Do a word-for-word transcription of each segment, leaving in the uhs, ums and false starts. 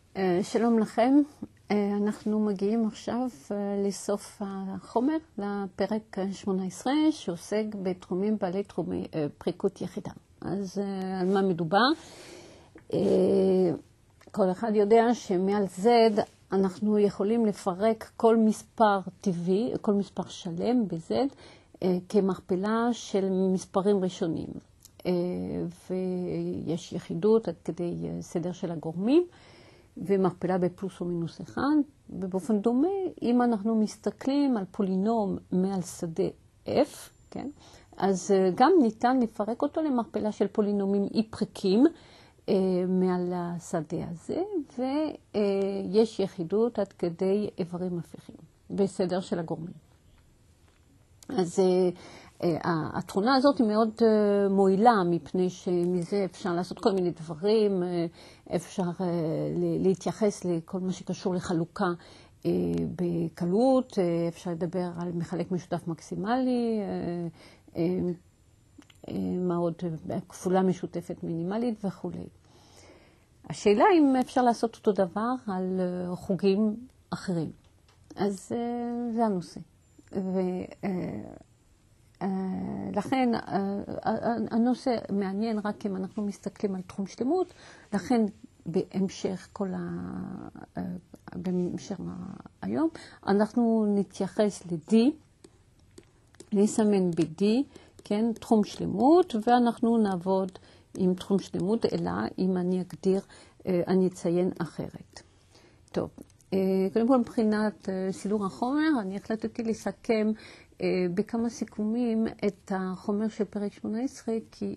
שלום לכם, אנחנו מגיעים עכשיו לסוף החומר, לפרק שמונה עשרה, שעוסק בתחומים בעלי תחומי פריקות יחידה. אז על מה מדובר? כל אחד יודע שמעל Z אנחנו יכולים לפרק כל מספר טבעי, כל מספר שלם ב-Z, כמכפלה של מספרים ראשונים. ויש יחידות עד כדי סדר של הגורמים, ומכפלה בפלוס או מינוס אחד, ובאופן דומה, אם אנחנו מסתכלים על פולינום מעל שדה F, כן? אז גם ניתן לפרק אותו למכפלה של פולינומים אי פריקים אה, מעל השדה הזה, ויש יחידות עד כדי איברים הפיכים, בסדר של הגורמים. אז אה, התכונה הזאת היא מאוד מועילה, מפני שמזה אפשר לעשות כל מיני דברים, אפשר להתייחס לכל מה שקשור לחלוקה בקלות, אפשר לדבר על מחלק משותף מקסימלי, מה עוד, כפולה משותפת מינימלית וכו'. השאלה אם אפשר לעשות אותו דבר על חוגים אחרים. אז זה הנושא. ו... Uh, לכן uh, הנושא מעניין רק אם אנחנו מסתכלים על תחום שלמות, לכן בהמשך כל ה... Uh, בהמשך היום אנחנו נתייחס ל-D, נסמן ב-D, כן, תחום שלמות, ואנחנו נעבוד עם תחום שלמות, אלא אם אני אגדיר, uh, אני אציין אחרת. טוב, uh, קודם כל מבחינת uh, סילור החומר, אני החלטתי לסכם בכמה סיכומים את החומר של פרק שמונה עשרה, כי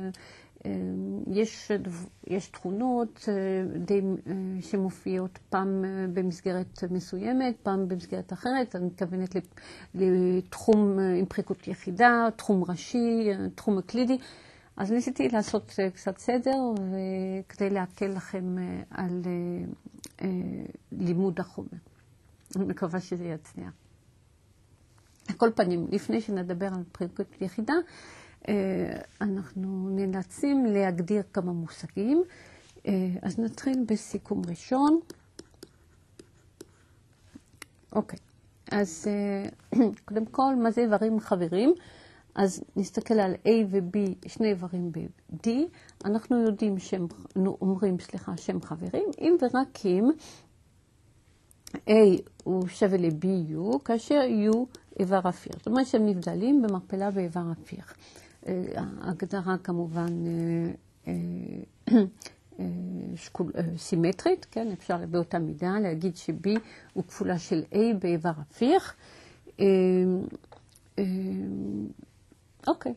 יש, יש תכונות די שמופיעות פעם במסגרת מסוימת, פעם במסגרת אחרת. אני מתכוונת לתחום עם פריקות יחידה, תחום ראשי, תחום אקלידי. אז ניסיתי לעשות קצת סדר כדי להקל לכם על לימוד החומר. אני מקווה שזה יצליח. על כל פנים, לפני שנדבר על פריקות יחידה, אנחנו נאלצים להגדיר כמה מושגים. אז נתחיל בסיכום ראשון. אוקיי, אז קודם כל, מה זה איברים חברים? אז נסתכל על A ו-B, שני איברים ב-D. אנחנו יודעים שהם, אומרים, סליחה, שהם חברים, אם ורק אם A הוא שווה ל-B U, כאשר U איבר הפיך. זאת אומרת שהם נבדלים במכפלה באיבר הפיך. ההגדרה כמובן שקול, סימטרית, כן? אפשר באותה מידה להגיד ש-B הוא כפולה של A באיבר הפיך. אוקיי.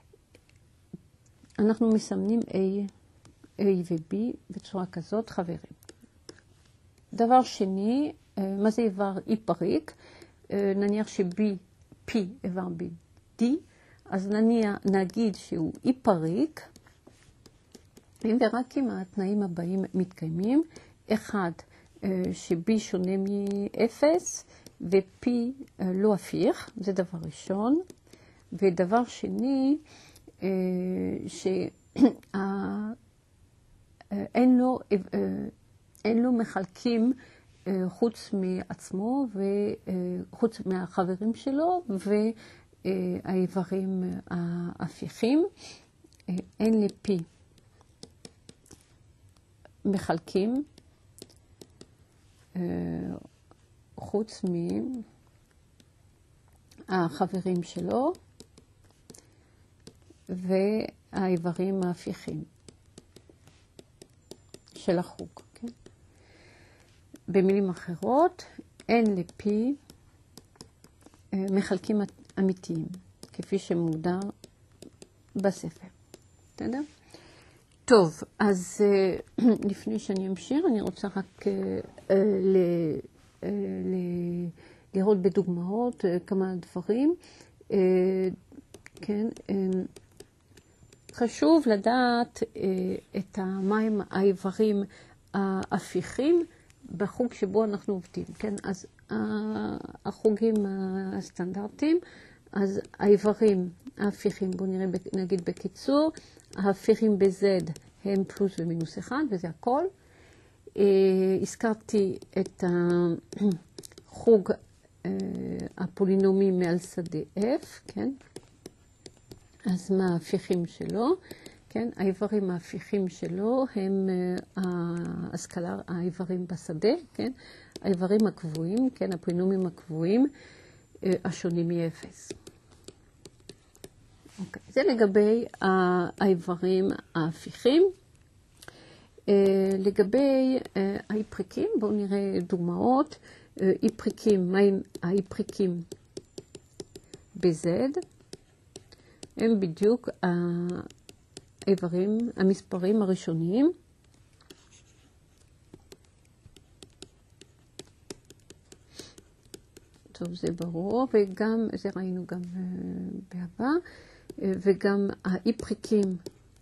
אנחנו מסמנים A, A ו-B בצורה כזאת חברים. דבר שני, מה זה איבר אי פריק? נניח ש-B, P איבר ב-D, אז נניח, נגיד שהוא אי פריק, אם ורק אם התנאים הבאים מתקיימים, אחד, ש-B שונה מ-אפס, ו-P לא הפיך, זה דבר ראשון, ודבר שני, שאין לו, אין לו מחלקים חוץ מעצמו וחוץ מהחברים שלו והאיברים ההפיכים. אין ל-P מחלקים חוץ מהחברים שלו והאיברים ההפיכים של החוג. כן? במילים אחרות, אין ל-P מחלקים אמיתיים, כפי שמוגדר בספר. בסדר? טוב, אז לפני שאני אמשיך, אני רוצה רק לראות בדוגמאות כמה דברים. כן, חשוב לדעת את מהם האיברים ההפיכים בחוג שבו אנחנו עובדים, כן? אז החוגים הסטנדרטיים, אז האיברים ההפיכים, בואו נראה, נגיד בקיצור, ההפיכים ב-Z הם פלוס ומינוס אחד, וזה הכל. הזכרתי את החוג הפולינומי מעל שדה F, כן? אז מה ההפיכים שלו? כן? האיברים ההפיכים שלו הם הסקלר, האיברים בשדה, כן? האיברים הקבועים, כן? הפולינומים הקבועים השונים מאפס. אוקיי. זה לגבי האיברים ההפיכים. לגבי האי פריקים, בואו נראה דוגמאות. אי פריקים, מה עם האי פריקים ב-Z? הם בדיוק האיברים, המספרים הראשוניים. טוב, זה ברור, וגם, זה ראינו גם בעבר, וגם האי פריקים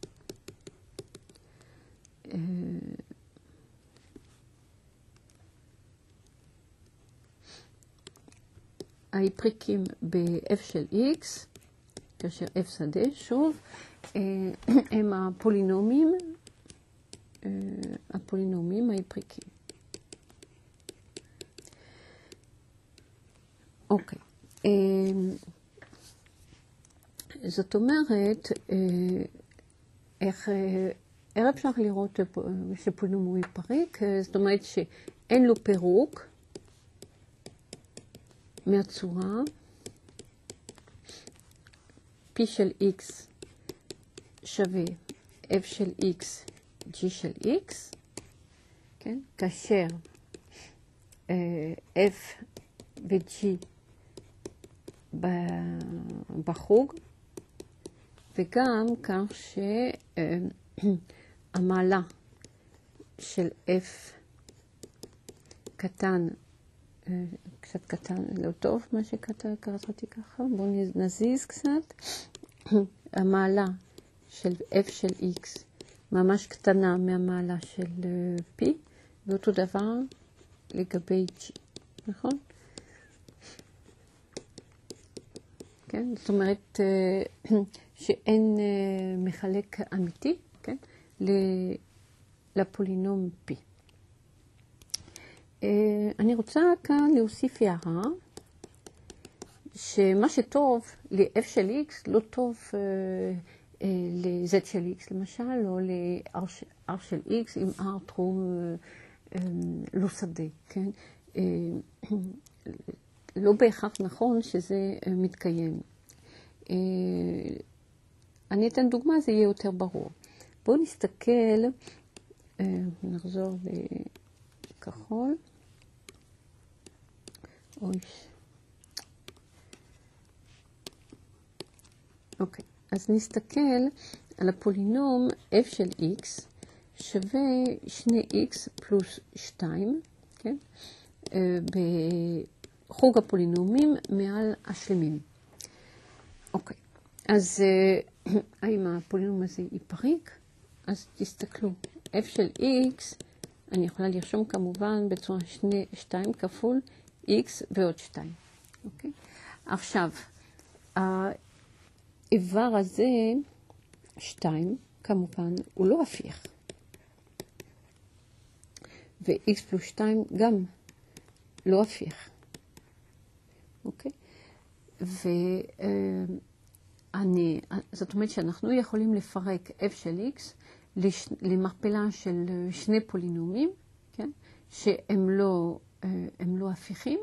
האי פריקים ב-F של X, כאשר F שדה, שוב, הם הפולינומים, הפולינומים האי פריקים. אוקיי. זאת אומרת, איך, איך אפשר לראות שפולינום הוא פריק? זאת אומרת שאין לו פירוק מהצורה P של X שווה F של X, G של X, כן? כאשר F ו-G בחוג, וגם כך שהמעלה של F קטן, קצת קטן, לא טוב מה שקראתי ככה, בואו נזיז קצת, המעלה של F של X ממש קטנה מהמעלה של P, ואותו דבר לגבי G, נכון? כן? זאת אומרת שאין מחלק אמיתי, כן? לפולינום P. אני רוצה כאן להוסיף הערה, שמה שטוב ל-F של X לא טוב ל-Z של X למשל, או ל-R של X עם R תחום לא שדה, כן? לא בהכרח נכון שזה מתקיים. אני אתן דוגמה, זה יהיה יותר ברור. בואו נסתכל, נחזור לכחול. אוי. אוקיי, אז נסתכל על הפולינום F של X שווה שני X פלוס שתיים, כן? בחוג הפולינומים מעל השלמים. אוקיי, אז האם הפולינום הזה היא פריק? אז תסתכלו, F של X, אני יכולה לרשום כמובן בצורה שתיים כפול X ועוד שתיים. אוקיי? עכשיו, האיבר הזה, שתיים, כמובן, הוא לא הפיך. ו-X פלוס שתיים גם לא הפיך. אוקיי? ואני, זאת אומרת שאנחנו יכולים לפרק F של X למכפלה של שני פולינומים, כן? שהם לא, הם לא הפיכים,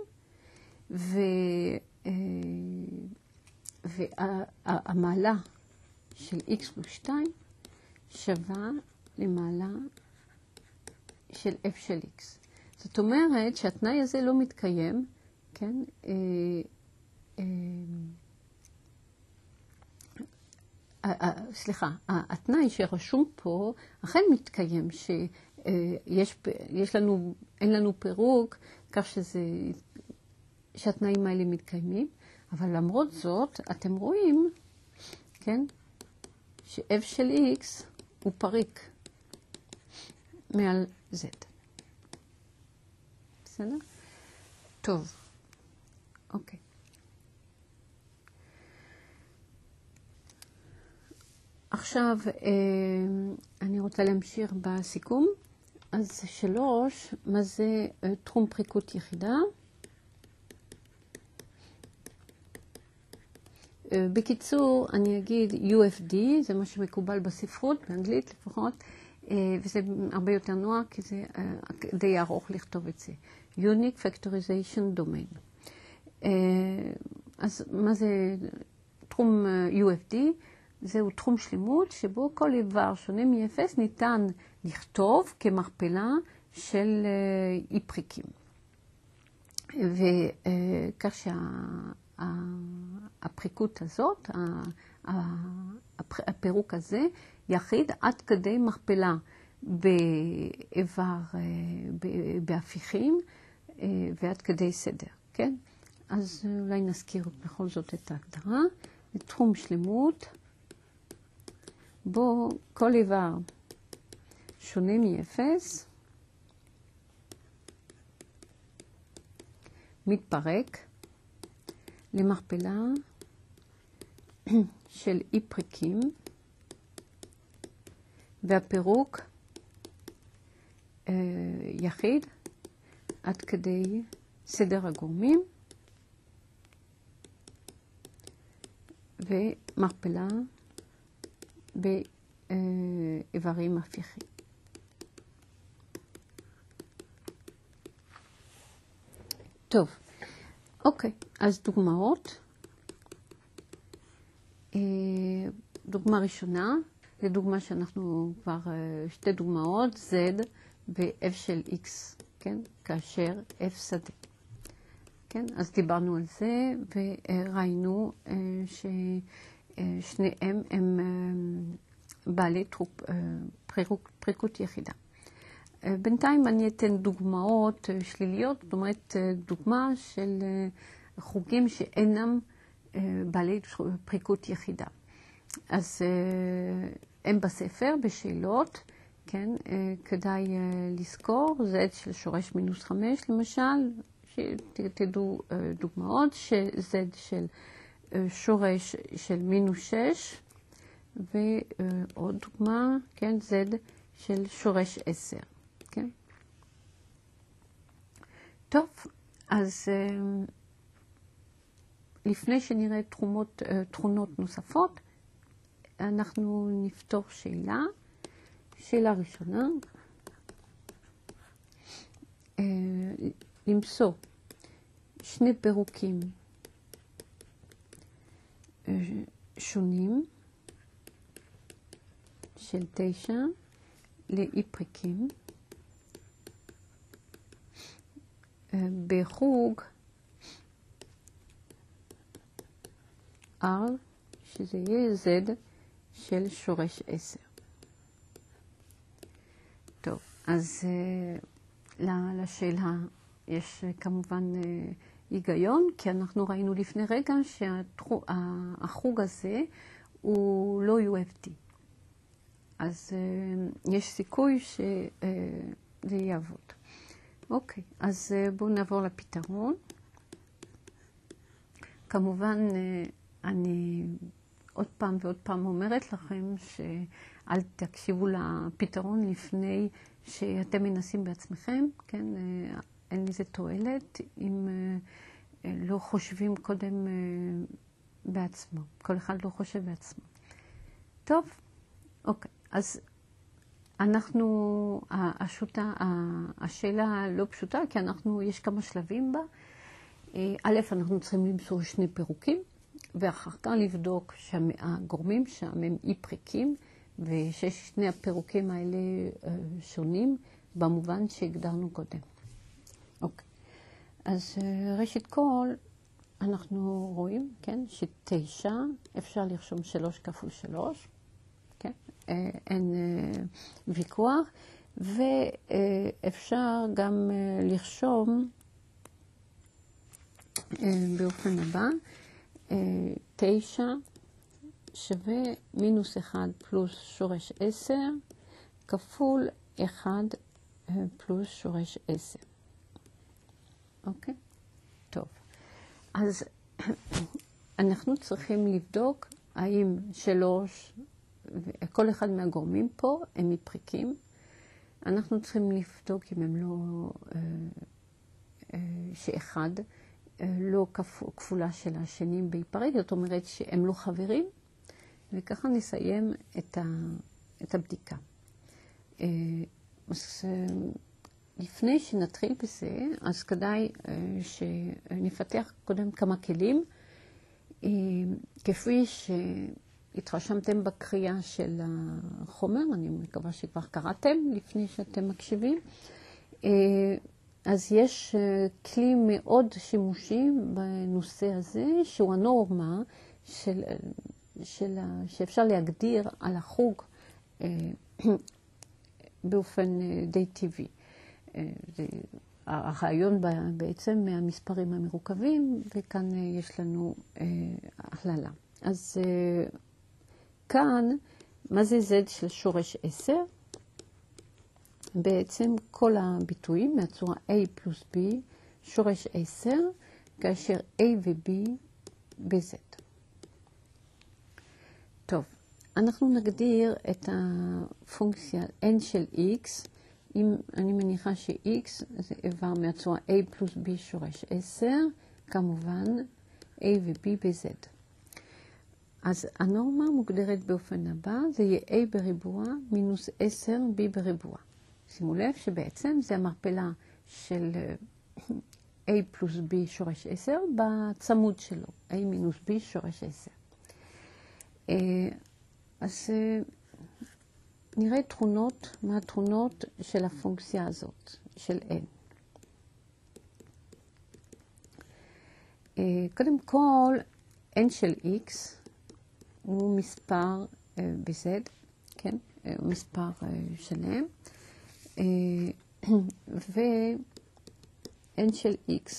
והמעלה של X פלוס שתיים שווה למעלה של F של X. זאת אומרת שהתנאי הזה לא מתקיים, כן? סליחה, התנאי שרשום פה אכן מתקיים, שיש יש לנו, אין לנו פירוק, כך שזה, שהתנאים האלה מתקיימים, אבל למרות זאת, אתם רואים, כן, ש-F של X הוא פריק מעל Z. בסדר? טוב. אוקיי. עכשיו, אני רוצה להמשיך בסיכום. אז שלוש, מה זה תחום פריקות יחידה? בקיצור, אני אגיד יו אף די, זה מה שמקובל בספרות, באנגלית לפחות, וזה הרבה יותר נוח, כי זה די ארוך לכתוב את זה. Unique Factorization Domain. אז מה זה תחום יו אף די? זהו תחום שלמות שבו כל איבר שונה מ-אפס ניתן לכתוב כמכפלה של אי פריקים. וכך שהפריקות הזאת, הפירוק הזה, יחיד עד כדי מכפלה באיבר, בהפיכים ועד כדי סדר, כן? אז אולי נזכיר בכל זאת את ההגדרה. תחום שלמות, בו כל איבר שונה מ-אפס, מתפרק למכפלה של אי פריקים, והפירוק אה, יחיד עד כדי סדר הגורמים, ומכפלה באיברים הפיכים. טוב, אוקיי, אז דוגמאות. דוגמה ראשונה, זו דוגמה שאנחנו כבר, שתי דוגמאות, Z ו-F של X, כן? כאשר F שדה. כן? אז דיברנו על זה וראינו ששניהם הם בעלי פריקות יחידה. בינתיים אני אתן דוגמאות שליליות, זאת אומרת דוגמה של חוגים שאינם בעלי פריקות יחידה. אז הם בספר, בשאלות, כן, כדאי לזכור, Z של שורש מינוס חמש למשל, שתדעו דוגמאות, ש-Z של שורש של מינוס שש, ועוד דוגמה, כן, Z של שורש עשר, כן. טוב, אז לפני שנראה תחומות, תכונות נוספות, אנחנו נפתור שאלה. שאלה ראשונה, למצוא שני פירוקים שונים של תשע לאי פריקים בחוג R, שזה יהיה Z של שורש עשר. טוב, אז לשאלה יש כמובן היגיון, כי אנחנו ראינו לפני רגע שהחוג הזה הוא לא יו אף די. אז יש סיכוי שזה יעבוד. אוקיי, אז בואו נעבור לפתרון. כמובן, אני עוד פעם ועוד פעם אומרת לכם שאל תקשיבו לפתרון לפני שאתם מנסים בעצמכם, כן? אין לזה תועלת אם לא חושבים קודם בעצמו. כל אחד לא חושב בעצמו. טוב, אוקיי. אז אנחנו, השוטה, השאלה לא פשוטה, כי אנחנו, יש כמה שלבים בה. א', אנחנו צריכים למצוא שני פירוקים, ואחר כך לבדוק שהגורמים שם הם אי פריקים, וששני הפירוקים האלה שונים במובן שהגדרנו קודם. אוקיי. אז ראשית כל, אנחנו רואים, כן, שתשע, אפשר לרשום שלוש כפול שלוש, כן, אין ויכוח, ואפשר גם לרשום באופן הבא, תשע שווה מינוס אחד פלוס שורש עשר כפול אחד פלוס שורש עשר. אוקיי? טוב. אז אנחנו צריכים לבדוק האם שלוש, כל אחד מהגורמים פה הם מפריקים, אנחנו צריכים לבדוק אם הם לא, שאחד לא כפולה של השני בהיפרד, זאת אומרת שהם לא חברים, וככה נסיים את, ה, את הבדיקה. אז לפני שנתחיל בזה, אז כדאי שנפתח קודם כמה כלים, כפי שהתרשמתם בקריאה של החומר, אני מקווה שכבר קראתם לפני שאתם מקשיבים, אז יש כלי מאוד שימושי בנושא הזה, שהוא הנורמה של, של, שאפשר להגדיר על החוג באופן די טבעי. זה הרעיון בעצם מהמספרים המרוכבים, וכאן יש לנו הכללה. אז כאן, מה זה Z של שורש עשר? בעצם כל הביטויים מהצורה A פלוס B, שורש עשר, כאשר A ו-B ב-Z. טוב, אנחנו נגדיר את הפונקציה n של x, אם אני מניחה ש-x זה איבר מהצורה A פלוס B שורש עשר, כמובן A ו-B ב-Z. אז הנורמה מוגדרת באופן הבא, זה יהיה A בריבוע מינוס עשר B בריבוע. שימו לב שבעצם זה המכפלה של A פלוס B שורש עשר בצמוד שלו, A מינוס B שורש עשר. אז נראה תכונות, מה התכונות של הפונקציה הזאת, של n. קודם כל, n של x הוא מספר ב-z, כן? הוא מספר שלם. ו-n של x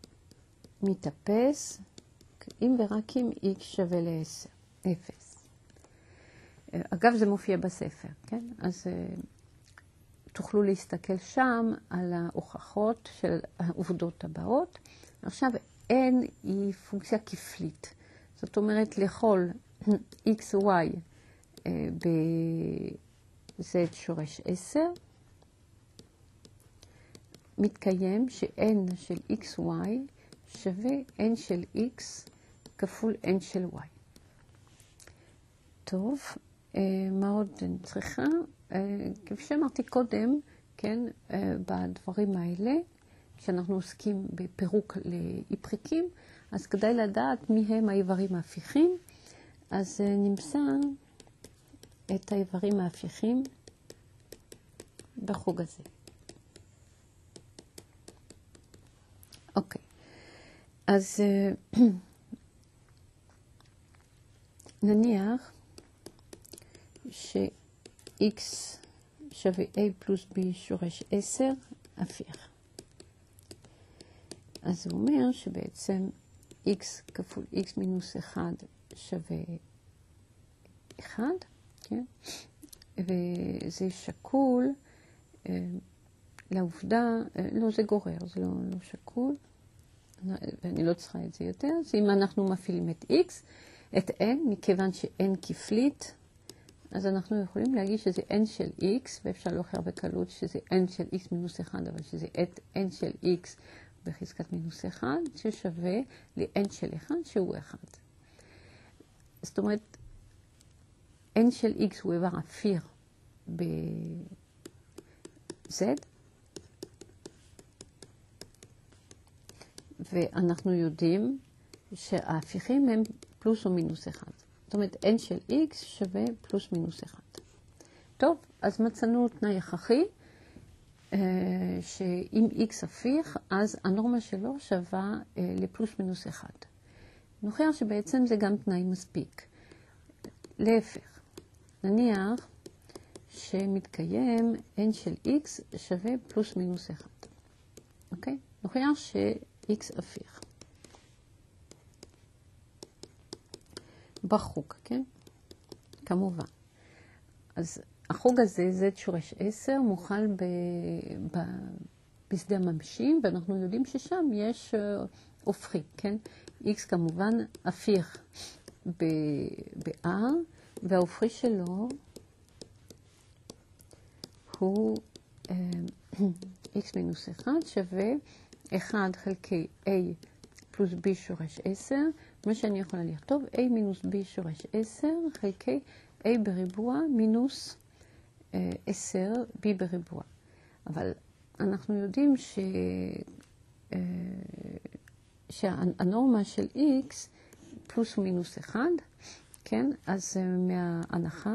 מתאפס אם ורק אם x שווה ל-אפס. אגב, זה מופיע בספר, כן? אז תוכלו להסתכל שם על ההוכחות של העובדות הבאות. עכשיו, n היא פונקציה כפלית. זאת אומרת, לכל x, y ב-z שורש עשר, מתקיים ש-n של xy שווה n של x כפול n של y. טוב, מה עוד אני צריכה? כפי שאמרתי קודם, כן, בדברים האלה, כשאנחנו עוסקים בפירוק לאי-פריקים, אז כדאי לדעת מי הם האיברים ההפיכים. אז נמצא את האיברים ההפיכים בחוג הזה. אוקיי, אז נניח ש-x שווה a פלוס b שורש עשר הפיך. אז הוא אומר שבעצם x כפול x מינוס אחד שווה אחד, כן? וזה שקול לעובדה, לא, זה גורר, זה לא, לא שקול, ואני לא צריכה את זה יותר. אז אם אנחנו מפעילים את x, את n, מכיוון ש-n כפלית, אז אנחנו יכולים להגיד שזה n של x, ואפשר להוכיח בקלות שזה n של x מינוס אחד, אבל שזה את n של x בחזקת מינוס אחד, ששווה ל-n של אחד, שהוא אחד. זאת אומרת, n של x הוא איבר אפיר ב-z, ואנחנו יודעים שההפיכים הם פלוס או מינוס אחד. זאת אומרת, n של x שווה פלוס מינוס אחד. טוב, אז מצאנו תנאי הכרחי, שאם x הפיך, אז הנורמה שלו שווה לפלוס מינוס אחד. נוכיח שבעצם זה גם תנאי מספיק. להפך, נניח שמתקיים n של x שווה פלוס מינוס אחד. אוקיי? נוכיח ש-x הפיך. בחוג, כן? כמובן. אז החוג הזה, z שורש עשר, מוכל ב- ב- בשדה הממשים, ואנחנו יודעים ששם יש הופכי, כן? x כמובן הפיך ב-r, וההופכי שלו הוא x מינוס אחד שווה אחד חלקי a פלוס b שורש עשר, מה שאני יכולה לכתוב a מינוס b שורש עשר חלקי a בריבוע מינוס עשר b בריבוע. אבל אנחנו יודעים ש... שהנורמה של x פלוס ומינוס אחד, כן? אז מההנחה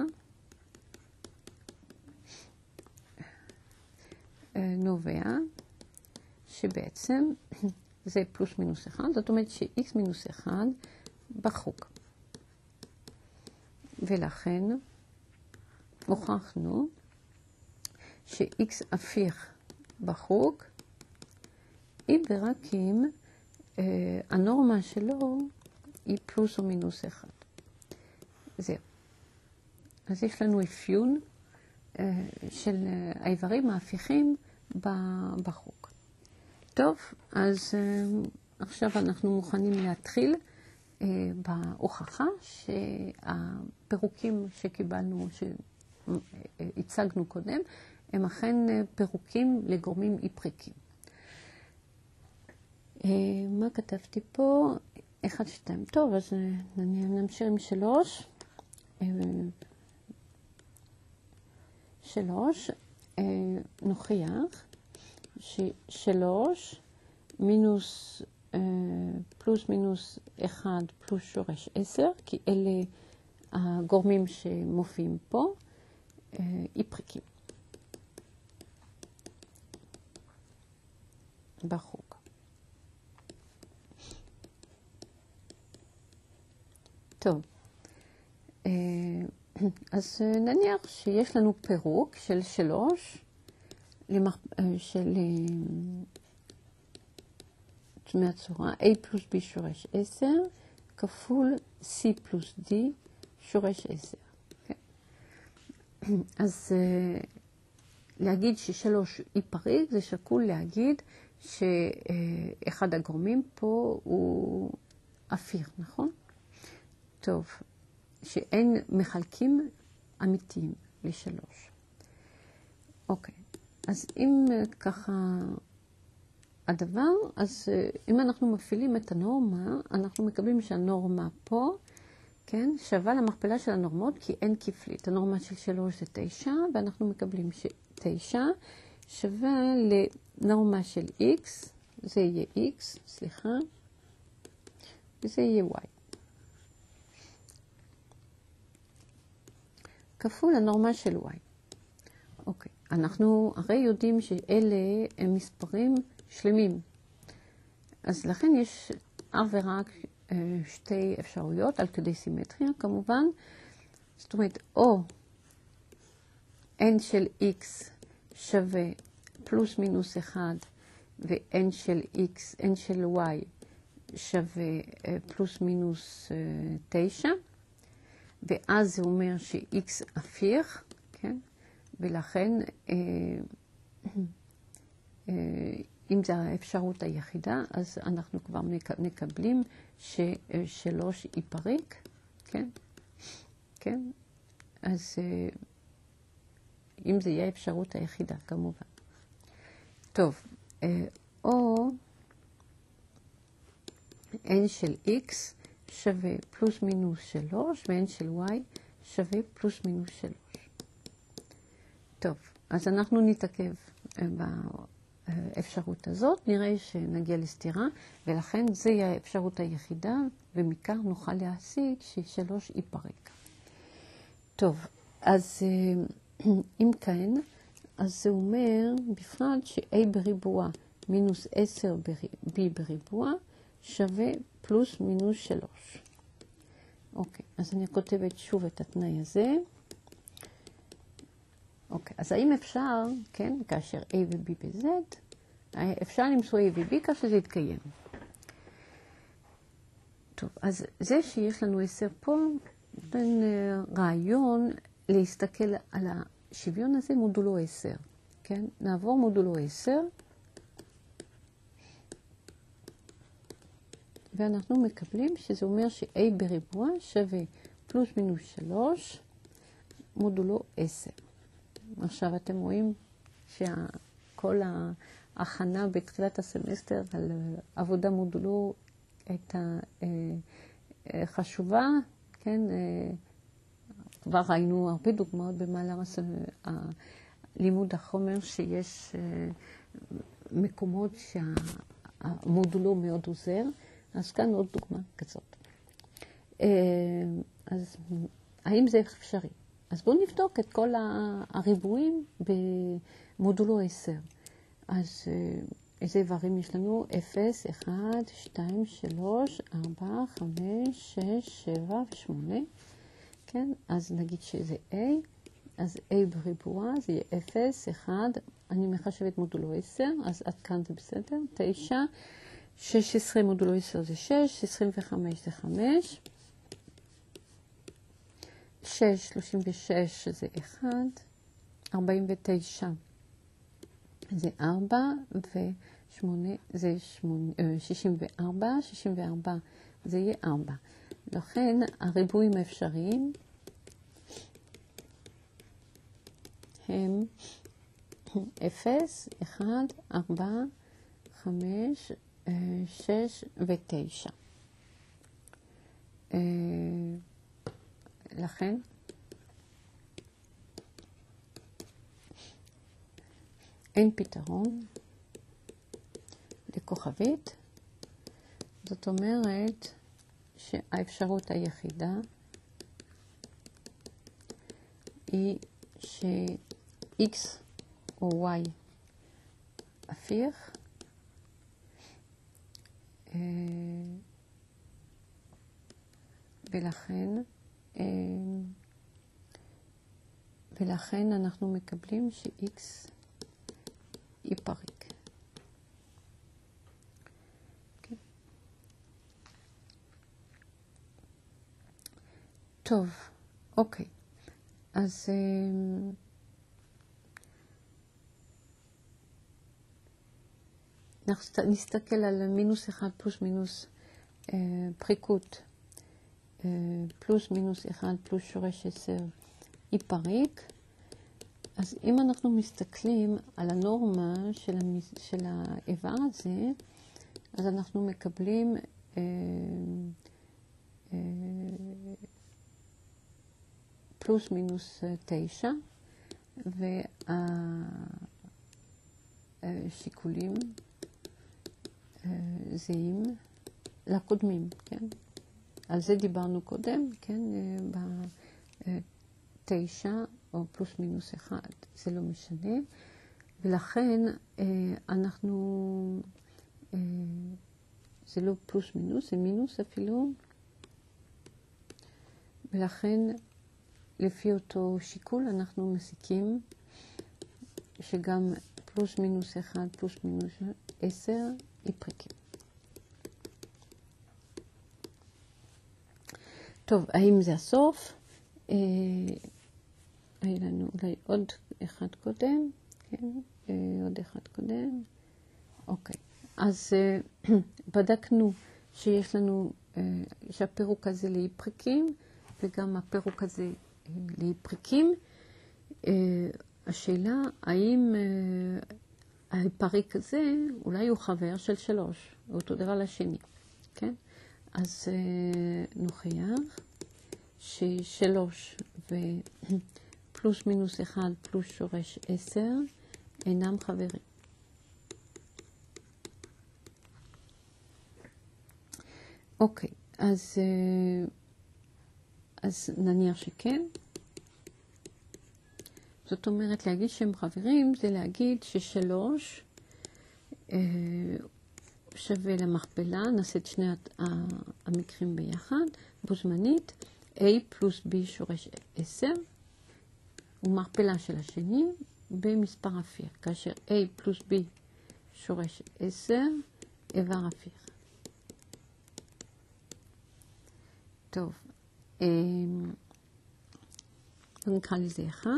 נובע שבעצם זה פלוס מינוס אחד, זאת אומרת ש-x מינוס אחד בחוג. ולכן הוכחנו ש-x הפיך בחוג אם ורק אם אה, הנורמה שלו היא פלוס או מינוס אחד. זהו. אז יש לנו אפיון אה, של האיברים ההפיכים בחוג. טוב, אז אה, עכשיו אנחנו מוכנים להתחיל אה, בהוכחה שהפירוקים שקיבלנו, שהצגנו קודם, הם אכן פירוקים לגורמים אי פריקים. מה כתבתי פה? אחד, שתיים. טוב, אז נמשיך עם שלוש. שלוש. נוכיח ששלוש מינוס פלוס מינוס אחד פלוס שורש עשר, כי אלה הגורמים שמופיעים פה, אי פריקים. בחוג. טוב, אז נניח שיש לנו פירוק של שלוש, של מהצורה a פלוס b שורש עשר כפול c פלוס d שורש עשר. אז להגיד ששלוש אי פריק זה שקול להגיד שאחד הגורמים פה הוא הפיך, נכון? טוב, שאין מחלקים אמיתיים לשלוש. אוקיי, אז אם ככה הדבר, אז אם אנחנו מפעילים את הנורמה, אנחנו מקבלים שהנורמה פה, כן, שווה למכפלה של הנורמות, כי אין כפלית. הנורמה של שלוש זה תשע, ואנחנו מקבלים שתשע שווה לנורמה של x, זה יהיה x, סליחה, וזה יהיה y. כפול הנורמה של y. אוקיי, אנחנו הרי יודעים שאלה הם מספרים שלמים. אז לכן יש אך ורק שתי אפשרויות על כדי סימטריה, כמובן. זאת אומרת, או n של x שווה פלוס מינוס אחד, ו-n של x, n של y שווה פלוס מינוס תשע, ואז זה אומר ש-x הפיך, כן? ולכן, אה, אה, אם זו האפשרות היחידה, אז אנחנו כבר מקבלים ששלוש אי פריק, כן? כן? אז אה, אם זה יהיה האפשרות היחידה, כמובן. טוב, אה, או n של x שווה פלוס מינוס שלוש, ו-n של y שווה פלוס מינוס שלוש. טוב, אז אנחנו נתעכב באפשרות הזאת, נראה שנגיע לסתירה, ולכן זה יהיה האפשרות היחידה, ומכאן נוכל להשיג ששלוש אי פריק. טוב, אז אם כן, אז זה אומר בפרט ש-a בריבוע מינוס עשר b בריבוע שווה פלוס מינוס שלוש. אוקיי, אז אני כותבת שוב את התנאי הזה. אוקיי, אז האם אפשר, כן, כאשר a ו-b ב-z, אפשר למצוא a ו-b כאשר זה יתקיים. טוב, אז זה שיש לנו עשר פה, בין רעיון להסתכל על השוויון הזה מודולו עשר. כן, נעבור מודולו עשר. ואנחנו מקבלים שזה אומר ש-a בריבוע שווה פלוס מינוס שלוש מודולו עשר. עכשיו אתם רואים שכל ההכנה בתחילת הסמסטר על עבודה מודולו הייתה חשובה, כן? כבר ראינו הרבה דוגמאות במהלך לימוד החומר שיש מקומות שהמודולו מאוד עוזר, אז כאן עוד דוגמה כזאת. אז האם זה אפשרי? אז בואו נבדוק את כל הריבועים במודולו עשר. אז איזה איברים יש לנו? אפס, אחת, שתיים, שלוש, ארבע, חמש, שש, שבע ושמונה. כן? אז נגיד שזה A. אז A בריבוע זה יהיה אפס, אחת, אני מחשבת מודולו עשר, אז עד כאן זה בסדר, תשע, שש עשרה מודולו עשר זה שש, עשרים וחמש זה חמש, שש, שלושים ושש זה אחת, ארבעים ותשע זה ארבע, ושמונה זה שישים וארבע, שישים וארבע זה יהיה ארבע. לכן הריבועים האפשריים הם אפס, אחת, ארבע, חמש, שש ותשע. לכן אין פתרון לכוכבית, זאת אומרת שהאפשרות היחידה היא ש-X או Y הפיך, ולכן, ולכן אנחנו מקבלים ש-X היא פריק. Okay. טוב, אוקיי. אז נסתכל על מינוס אחד פלוס מינוס פריקות, פלוס מינוס אחד פלוס שורש עשר היא פריק. אז אם אנחנו מסתכלים על הנורמה של, המס... של האיבר הזה, אז אנחנו מקבלים אה, אה, פלוס מינוס תשע, והשיקולים אה, זהים לקודמים, כן? על זה דיברנו קודם, כן? בתשע או פלוס מינוס אחד, זה לא משנה. ולכן אנחנו, זה לא פלוס מינוס, זה מינוס אפילו. ולכן לפי אותו שיקול אנחנו מסיקים שגם פלוס מינוס אחד פלוס מינוס עשר היא פריקית. טוב, האם זה הסוף? אה, היה לנו אולי עוד אחד קודם, כן? אה, עוד אחד קודם. אוקיי, אז אה, בדקנו שיש לנו, אה, שהפירוק הזה לאי פריקים, וגם הפירוק הזה אה, לאי פריקים. אה, השאלה, האם אה, הפריק הזה אולי הוא חבר של שלוש, אותו דבר לשני, כן? אז נוכיח ששלוש ופלוס מינוס אחד פלוס שורש עשר אינם חברים. אוקיי, אז, אז נניח שכן. זאת אומרת, להגיד שהם חברים זה להגיד ששלוש שווה למכפלה, נעשה את שני המקרים ביחד, בו זמנית, A פלוס B שורש עשר, ומכפלה של השני במספר הפיך, כאשר A פלוס B שורש עשר, איבר הפיך. טוב, נקרא לזה אחד.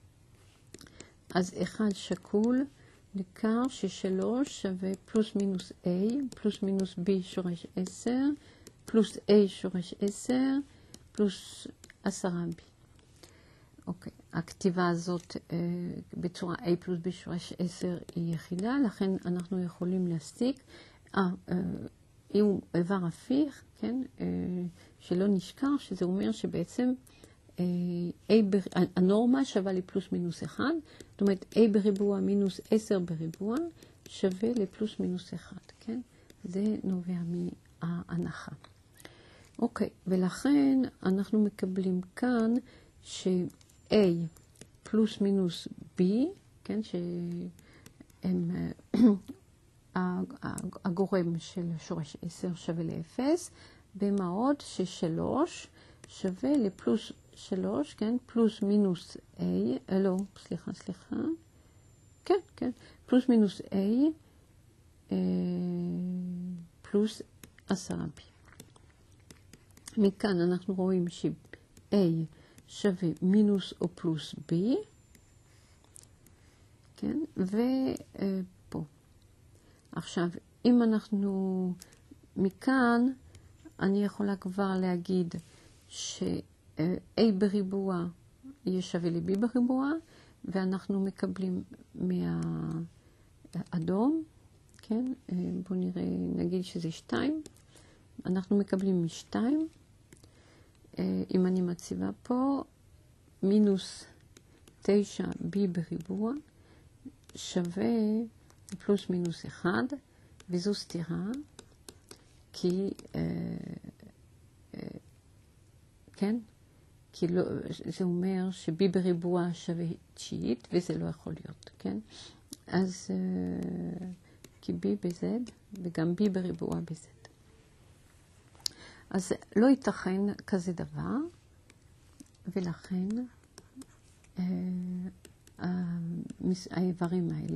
אז אחד שקול, ניכר ששלוש שווה פלוס מינוס A, פלוס מינוס B שורש עשר, פלוס A שורש עשר, פלוס עשרה B. אוקיי, הכתיבה הזאת בצורה a פלוס b שורש עשר היא יחידה, לכן אנחנו יכולים להסיק, אה, אם הוא איבר הפיך, כן, שלא נשכח, שזה אומר שבעצם a, הנורמה שווה לפלוס מינוס אחד, זאת אומרת a בריבוע מינוס עשר בריבוע שווה לפלוס מינוס אחד, כן? זה נובע מההנחה. אוקיי, ולכן אנחנו מקבלים כאן ש-a פלוס מינוס b, כן, שהם הגורם של שורש עשר שווה ל-אפס, ומה עוד ששלוש שווה לפלוס שלוש, כן, פלוס מינוס a, לא, סליחה, סליחה, כן, כן, פלוס מינוס a, אה, פלוס עשרה b. מכאן אנחנו רואים ש-a שווה מינוס או פלוס b, כן, ופה. עכשיו, אם אנחנו מכאן, אני יכולה כבר להגיד ש-a בריבוע יהיה שווה ל-b בריבוע, ואנחנו מקבלים מהאדום, כן, בואו נראה, נגיד שזה שתיים, אנחנו מקבלים משתיים, אם אני מציבה פה, מינוס תשע b בריבוע שווה פלוס מינוס אחד, וזו סתירה, כי, אה, אה, כן, כי לא, זה אומר ש-b בריבוע שווה תשיעית, וזה לא יכול להיות, כן? אז אה, כי b ב-z, וגם b בריבוע ב-z. אז לא ייתכן כזה דבר, ולכן אה, האיברים האלה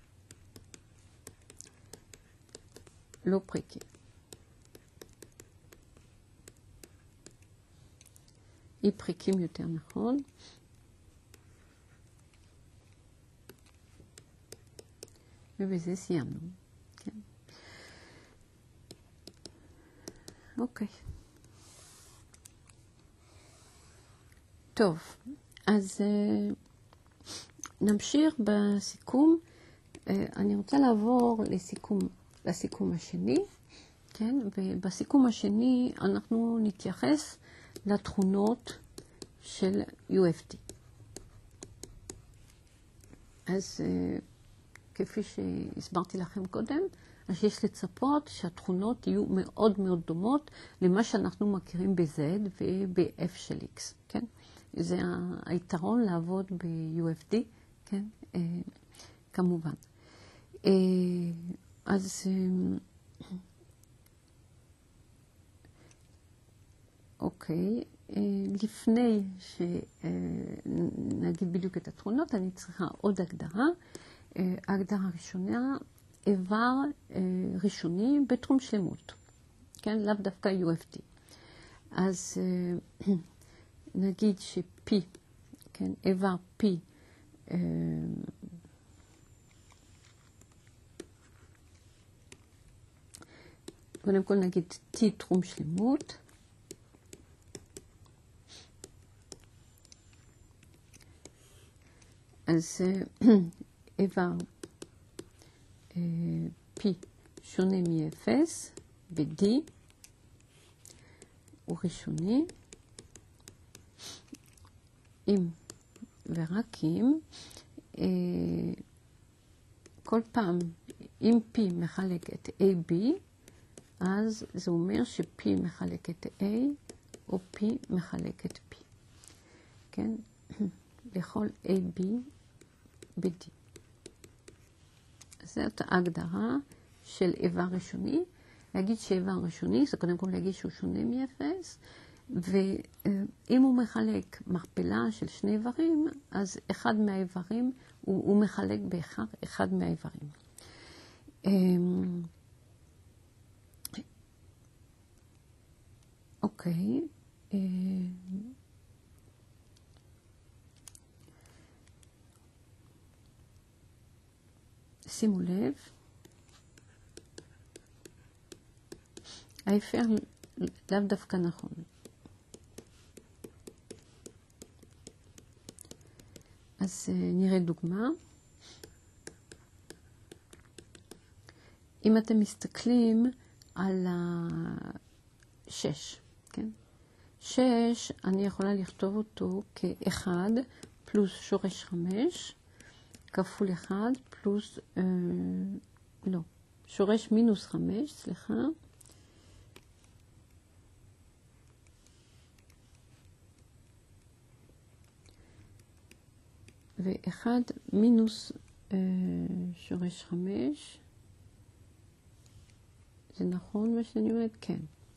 לא פריקים. אי פריקים יותר נכון. ובזה סיימנו. כן. אוקיי. טוב, אז uh, נמשיך בסיכום. Uh, אני רוצה לעבור לסיכום, לסיכום השני, כן? ובסיכום השני אנחנו נתייחס לתכונות של יו אף די. אז uh, כפי שהסברתי לכם קודם, אז יש לצפות שהתכונות יהיו מאוד מאוד דומות למה שאנחנו מכירים ב-Z וב-F של X, כן? זה היתרון לעבוד ב-יו אף די, כן? אה, כמובן. אה, אז אה, אוקיי, אה, לפני שנגיד בדיוק את התכונות, אני צריכה עוד הגדרה. אה, ההגדרה הראשונה, איבר אה, ראשוני בתחום שלמות, כן? לאו דווקא יו אף די. אז אה, נגיד ש-P, כן? איבר P, אה, קודם כל נגיד T תחום שלמות, אז אה, איבר אה, P שונה מ-אפס, ו-D הוא ראשוני, אם ורק אם, אה, כל פעם, אם P מחלק את A B, אז זה אומר ש-P מחלק את A, או P מחלק את P. כן? לכל A B ב-D. זאת ההגדרה של איבר ראשוני. להגיד שאיבר ראשוני, זה קודם כל להגיד שהוא שונה מ-אפס, ואם הוא מחלק מכפלה של שני איברים, אז אחד מהאיברים, הוא, הוא מחלק באחד אחד מהאיברים. אוקיי. שימו לב. ההפך לאו דווקא נכון. אז נראה דוגמה. אם אתם מסתכלים על ה-שש, כן? שש, אני יכולה לכתוב אותו כ-אחד פלוס שורש חמש, כפול אחד פלוס, אה, לא, שורש מינוס חמש, סליחה. ואחד מינוס אה, שורש חמש. זה נכון מה שאני אומרת? כן.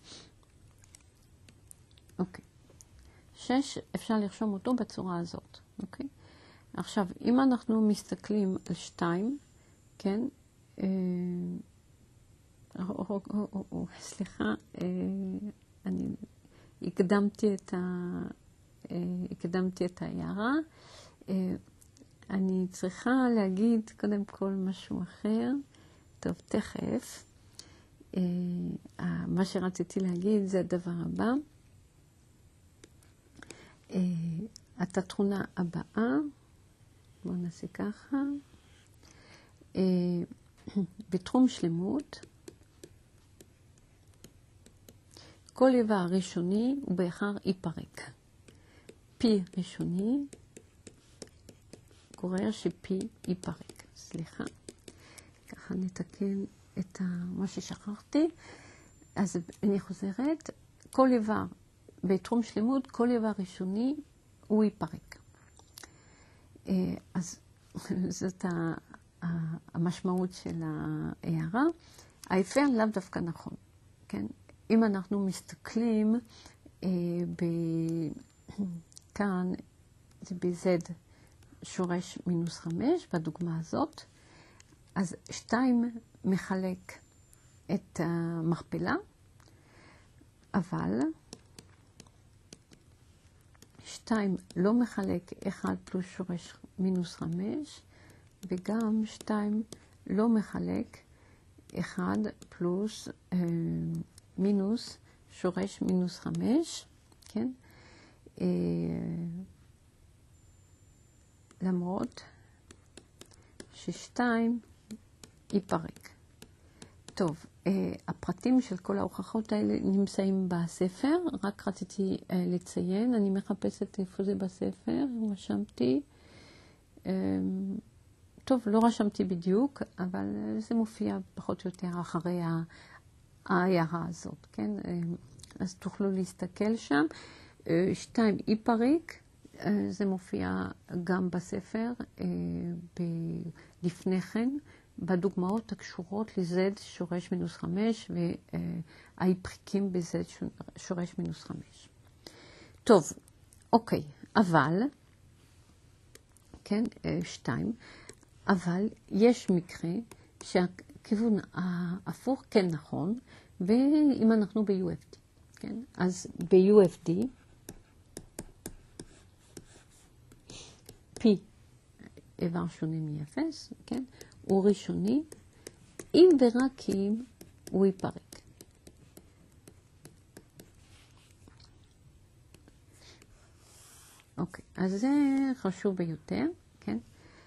אוקיי. שש, אפשר לרשום אותו בצורה הזאת. אוקיי? עכשיו, אם אנחנו מסתכלים על שתיים, כן? אה, או, או, או, או, או, סליחה, אה, אני הקדמתי את, ה, אה, הקדמתי את ההערה. אה, אני צריכה להגיד קודם כל משהו אחר. טוב, תכף. Uh, מה שרציתי להגיד זה הדבר הבא. Uh, את התכונה הבאה, בואו נעשה ככה. Uh, בתחום שלמות, כל איבר ראשוני הוא באחר ייפרק. פי ראשוני גורר שפי ייפרק. סליחה. ככה נתקן את מה ששכחתי. אז אני חוזרת, כל איבר בתחום שלמות, כל איבר ראשוני הוא ייפרק. אז זאת המשמעות של ההערה. ההפר לאו דווקא נכון, כן? אם אנחנו מסתכלים כאן, זה ב-z שורש מינוס חמש, בדוגמה הזאת, אז שתיים מחלק את המכפלה, אבל שתיים לא מחלק אחד פלוס שורש מינוס חמש, וגם שתיים לא מחלק אחד פלוס אה, מינוס שורש מינוס חמש, כן? אה, למרות ששתיים ייפרק. טוב, uh, הפרטים של כל ההוכחות האלה נמצאים בספר, רק רציתי uh, לציין, אני מחפשת איפה זה בספר, רשמתי. Um, טוב, לא רשמתי בדיוק, אבל uh, זה מופיע פחות או יותר אחרי ההערה הזאת, כן? Uh, אז תוכלו להסתכל שם. Uh, שתיים ייפרק, uh, זה מופיע גם בספר, uh, ב- לפני כן. בדוגמאות הקשורות ל-z שורש מינוס חמש וההיפריקים ב-z שורש מינוס חמש. טוב, אוקיי, אבל, כן, שתיים, אבל יש מקרה שהכיוון ההפוך כן נכון, ואם אנחנו ב-יו אף די, כן, אז ב-יו אף די, P איבר שונה מ-אפס, כן, הוא ראשוני, אם ורק אם הוא ייפרק. אוקיי, אז זה חשוב ביותר, כן?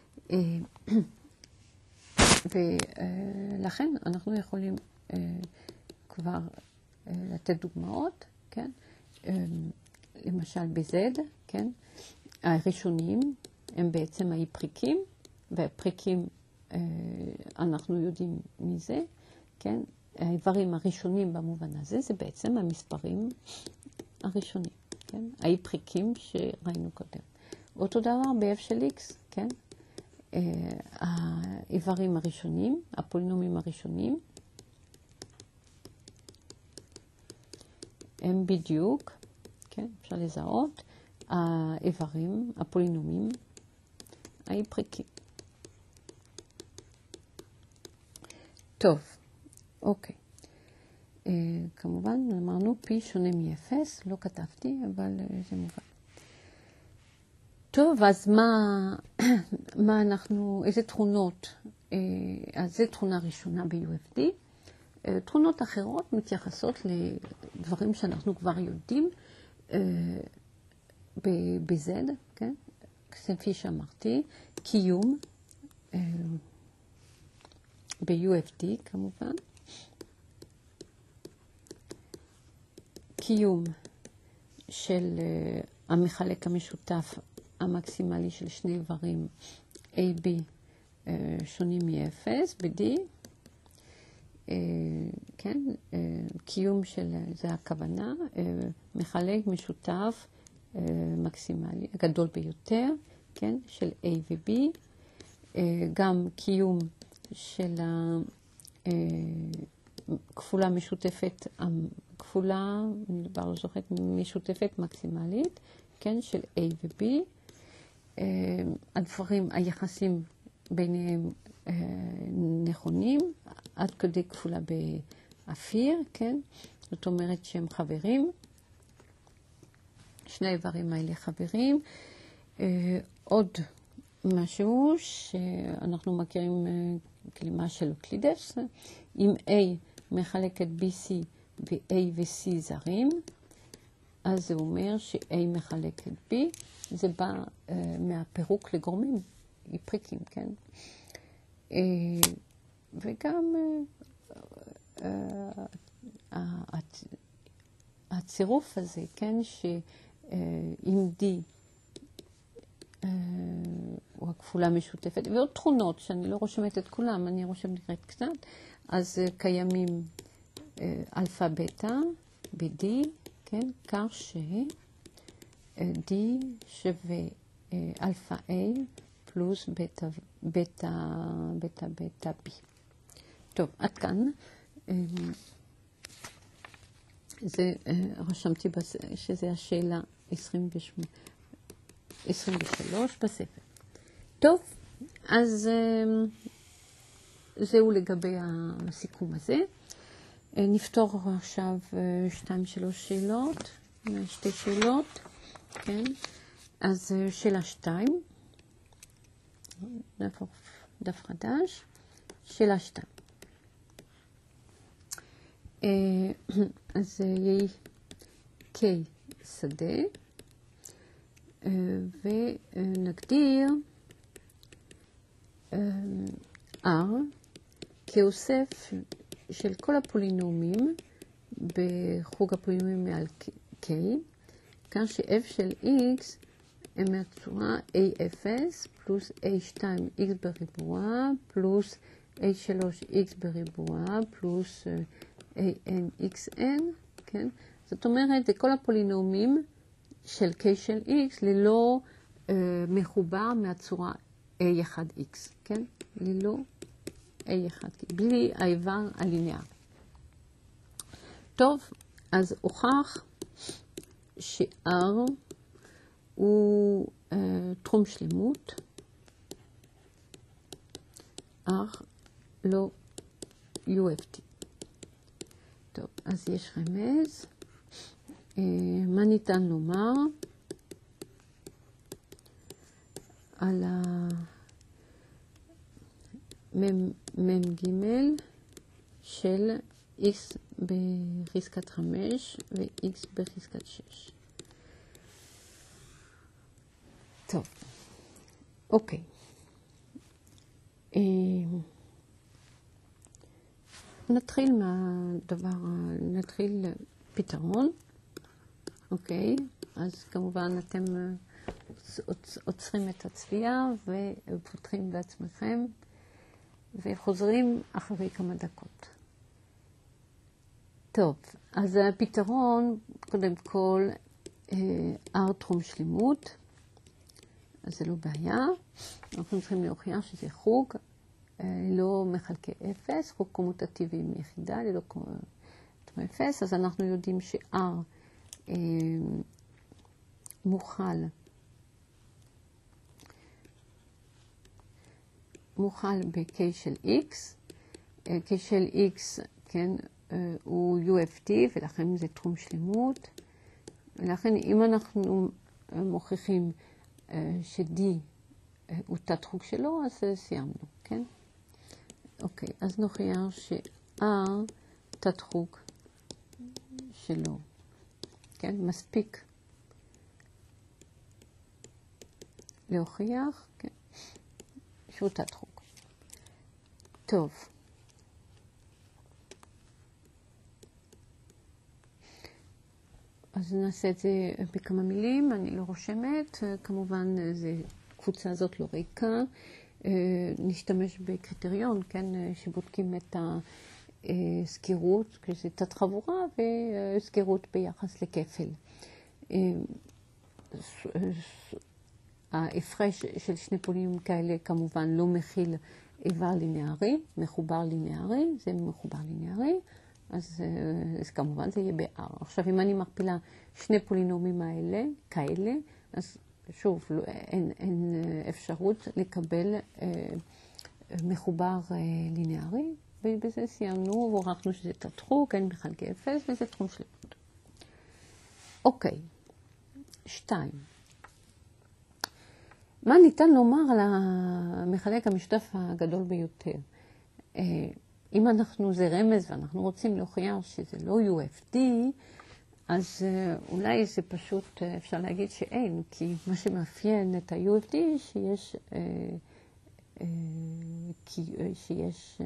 ולכן אנחנו יכולים כבר לתת דוגמאות, כן? למשל ב-Z, כן? הראשונים הם בעצם ההיפריקים, והפריקים אנחנו יודעים מזה, כן? האיברים הראשונים במובן הזה זה בעצם המספרים הראשונים, כן? ההיפריקים שראינו קודם. אותו דבר ב-f של x, כן? האיברים הראשונים, הפולינומים הראשונים, הם בדיוק, כן? אפשר לזהות, האיברים, הפולינומים, ההיפריקים. טוב, אוקיי. Uh, כמובן, אמרנו פי שונה מ-אפס, לא כתבתי, אבל uh, זה מובן. טוב, אז מה, מה אנחנו, איזה תכונות, uh, אז זו תכונה ראשונה ב-יו אף די. Uh, תכונות אחרות מתייחסות לדברים שאנחנו כבר יודעים uh, ב-Z, כן? כפי שאמרתי, קיום, ב-יו אף די כמובן, קיום של uh, המחלק המשותף המקסימלי של שני איברים A, B uh, שונים מ-אפס ב-D, uh, כן, uh, קיום של, זה הכוונה, uh, מחלק משותף uh, מקסימלי, הגדול ביותר, כן, של A ו-B, uh, גם קיום של הכפולה משותפת, כפולה, אני כבר לא זוכרת, משותפת מקסימלית, כן, של A ו-B. הדברים, היחסים ביניהם נכונים, עד כדי כפולה באפיר, כן? זאת אומרת שהם חברים. שני האיברים האלה חברים. עוד משהו שאנחנו מכירים כלימה של אוקלידס, אם A מחלק את B C ו-A ו-C זרים, אז זה אומר ש-A מחלק את B, זה בא uh, מהפירוק לגורמים, פריקים, כן? Uh, וגם uh, uh, הצירוף הזה, כן, שאם D או הכפולה משותפת, ועוד תכונות שאני לא רושמת את כולם, אני רושמת רק קצת, אז קיימים אלפא בטא ב-D, כן, כך ש-D שווה אלפא A פלוס בטא, בטא, בטא, בטא B. טוב, עד כאן. זה רשמתי שזה השאלה עשרים ושמונה. עשרים ושלוש בספר. טוב, אז זהו לגבי הסיכום הזה. נפתור עכשיו שתיים שלוש שאלות, שתי שאלות, כן? אז שאלה שתיים, נהפוך דף חדש, שאלה שתיים. אז יהיה K שדה, ונגדיר R כאוסף של כל הפולינומים בחוג הפולינומים מעל K, כאן ש-F של X הם מהצורה A אפס פלוס A שתיים X בריבוע פלוס A שלוש X בריבוע פלוס A N X N, כן? זאת אומרת, זה כל הפולינומים של K של X ללא uh, מחובר מהצורה A אחד X, כן? ללא A אחד, בלי האיבר הליניאר. טוב, אז הוכח ש-R הוא uh, תחום שלמות, R לא יו אף טי. טוב, אז יש רמז. מה ניתן לומר על המם ג' של x בחזקת חמש ו-x בחזקת שש. טוב, אוקיי. נתחיל מהדבר, נתחיל פתרון. אוקיי, אז כמובן אתם עוצרים את הצביעה ופותחים בעצמכם וחוזרים אחרי כמה דקות. טוב, אז הפתרון, קודם כל, R תחום שלמות, אז זה לא בעיה. אנחנו צריכים להוכיח שזה חוג, לא מחלקי אפס, חוג קומוטטיבי עם יחידה, ללא תחום אפס, אז אנחנו יודעים ש-R מוכל, מוכל ב-K של X, K של X, כן, הוא יו אף טי, ולכן זה תחום שלמות, ולכן אם אנחנו מוכיחים ש-D הוא תת חוג שלו, אז סיימנו, כן? אוקיי, אז נוכיח ש-R תת חוג שלו. כן, מספיק להוכיח, כן, שהוא תת-חוג. טוב. אז נעשה את זה בכמה מילים, אני לא רושמת, כמובן הקבוצה הזאת לא ריקה. נשתמש בקריטריון, כן, שבודקים את הסגירות, שזה תת חבורה, וסגירות ביחס לכפל. ההפרש של שני פולינומים כאלה כמובן לא מכיל איבר לינארי, מחובר לינארי, זה מחובר לינארי, אז, אז כמובן זה יהיה ב-R. עכשיו אם אני מכפילה שני פולינומים האלה, כאלה, אז שוב, לא, אין, אין אפשרות לקבל אה, מחובר אה, לינארי, ובזה סיימנו והוכחנו שזה תת-חוג, אין בחלקי אפס, וזה תחום שלמות. אוקיי, שתיים. מה ניתן לומר על המחלק המשותף הגדול ביותר? אה, אם אנחנו, זה רמז ואנחנו רוצים להוכיח שזה לא יו אף די, אז אולי זה פשוט, אפשר להגיד שאין, כי מה שמאפיין את ה-יו אף די שיש, שיש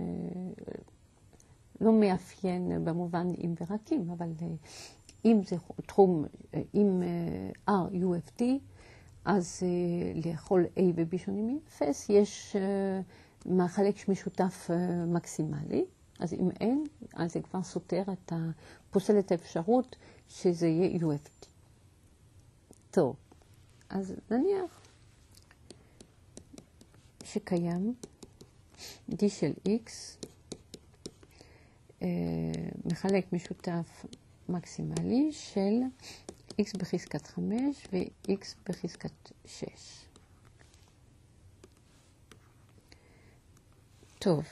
לא מאפיין במובן אם ורקים, אבל אם זה תחום, אם R יו אף די, אז לכל A ו-B שונים מאפס יש מחלק משותף מקסימלי. אז אם אין, אז זה כבר סותר את ה... פוסל את האפשרות שזה יהיה יו אף די. טוב, אז נניח שקיים D של X, אה, מחלק משותף מקסימלי של X בחזקת חמש ו-X בחזקת שש. טוב.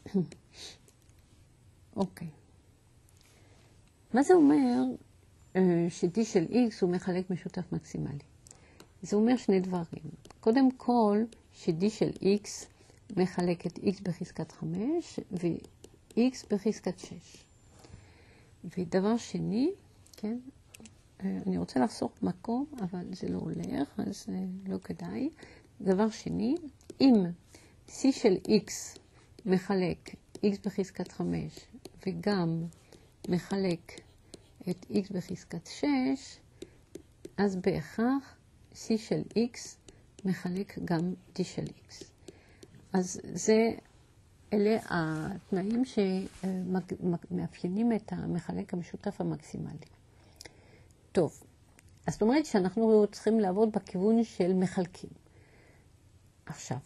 אוקיי. מה זה אומר ש-D של X הוא מחלק משותף מקסימלי? זה אומר שני דברים. קודם כל, ש-D של X מחלק את X בחזקת חמש ו-X בחזקת שש. ודבר שני, כן, אני רוצה לחסוך מקום, אבל זה לא הולך, אז לא כדאי. דבר שני, אם C של X מחלק X בחזקת חמש וגם מחלק את X בחזקת שש, אז בהכרח C של X מחלק גם D של X. אז זה, אלה התנאים שמאפיינים את המחלק המשותף המקסימלי. טוב, אז זאת אומרת שאנחנו צריכים לעבוד בכיוון של מחלקים. עכשיו,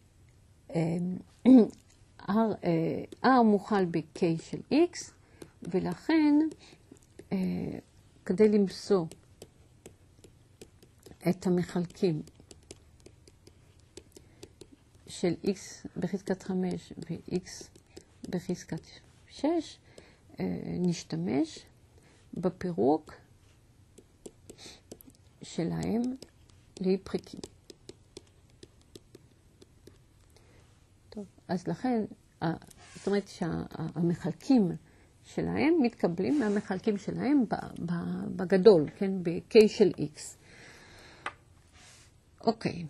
R, R מוכל ב-K של X, ולכן כדי למצוא את המחלקים של X בחזקת חמש ו-X בחזקת שש, נשתמש בפירוק שלהם לפריקים. טוב, אז לכן, זאת אומרת שהמחלקים שלהם מתקבלים מהמחלקים שלהם בגדול, כן, ב-K של X. אוקיי.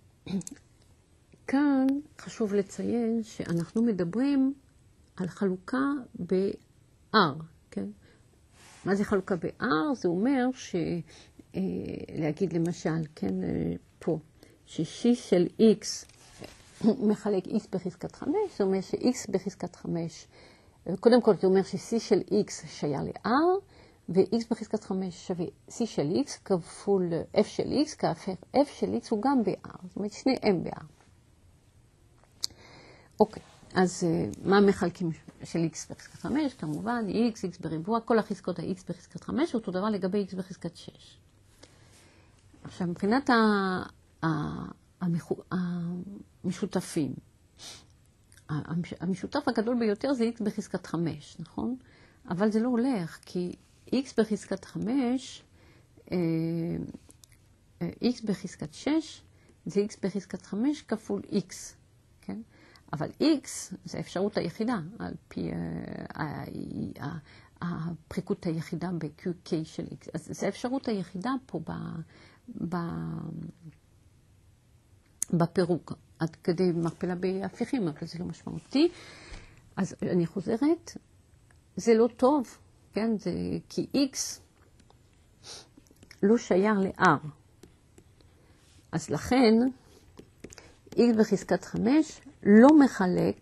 כאן חשוב לציין שאנחנו מדברים על חלוקה ב-R, כן? מה זה חלוקה ב-R? זה אומר ש... להגיד למשל, כן, פה, ש-C של X מחלק X בחזקת חמש, זה אומר ש-X בחזקת חמש, קודם כל זה אומר ש-C של X שייך ל-R, ו-X בחזקת חמש שווה C של X כפול F של X, כאשר F של X הוא גם ב-R, זאת אומרת שני M ב-R. אוקיי, אז מה המחלקים של X בחזקת חמש? כמובן, X, X בריבוע, כל החזקות ה-X בחזקת חמש, אותו דבר לגבי X בחזקת שש. עכשיו, מבחינת המשותפים, המשותף הגדול ביותר זה X בחזקת חמש, נכון? אבל זה לא הולך, כי X בחזקת חמש, X בחזקת שש, זה X בחזקת חמש כפול X, כן? אבל X זה האפשרות היחידה, על פי הפריקות היחידה ב-Q K של X. אז זה האפשרות היחידה פה ב... ב... בפירוק, עד כדי מכפלה בהפיכים, אבל זה לא משמעותי. אז אני חוזרת, זה לא טוב, כן? זה כי x לא שייך ל-r. אז לכן, x בחזקת חמש לא מחלק